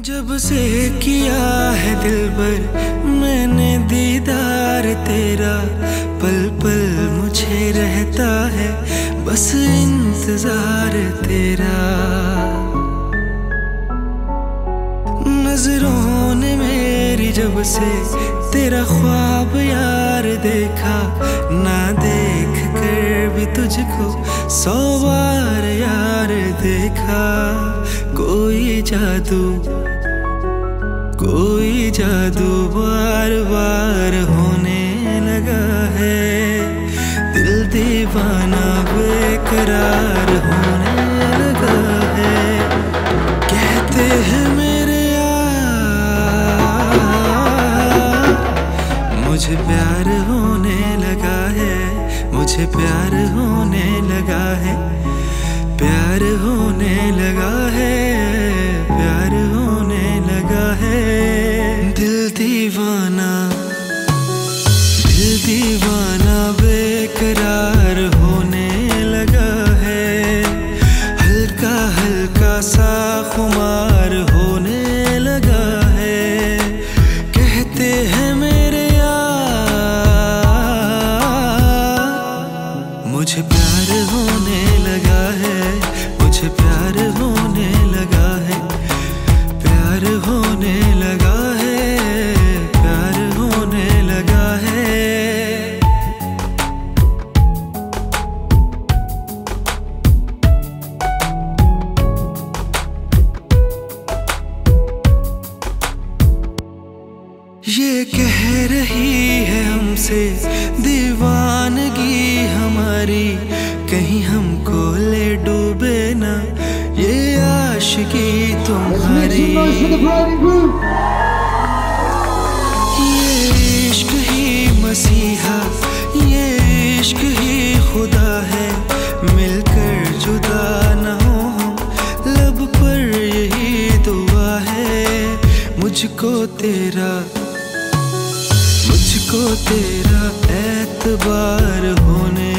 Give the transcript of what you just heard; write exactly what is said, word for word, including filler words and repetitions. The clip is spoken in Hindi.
जब से किया है दिल पर मैंने दीदार तेरा, पल पल मुझे रहता है बस इंतजार तेरा। नजरों ने मेरी जब से तेरा ख्वाब यार देखा, ना देख कर भी तुझको सौ बार यार देखा। कोई जादू कोई जादू बार बार होने लगा है, दिल दीवाना बेकरार होने लगा है। कहते हैं मेरे यार मुझे प्यार होने लगा है, मुझे प्यार होने लगा है, प्यार होने लगा है, प्यार होने लगा है। दिल दीवाना दिल दीवाना बेकरार होने लगा है, हल्का हल्का सा खुमार होने लगा है। कहते हैं मेरे यार मुझे प्यार होने लगा है, मुझे प्यार होने लगा है, प्यार होने लगा है, प्यार होने लगा है। ये कह रही है हमसे दीवानगी हमारी, कहीं हमको ले डूबे ना ये आशिकी तुम्हारी। ये इश्क ही मसीहा, ये इश्क ही खुदा है, मिलकर जुदा न हो हम, लब पर यही दुआ है। मुझको तेरा मुझको तेरा एतबार होने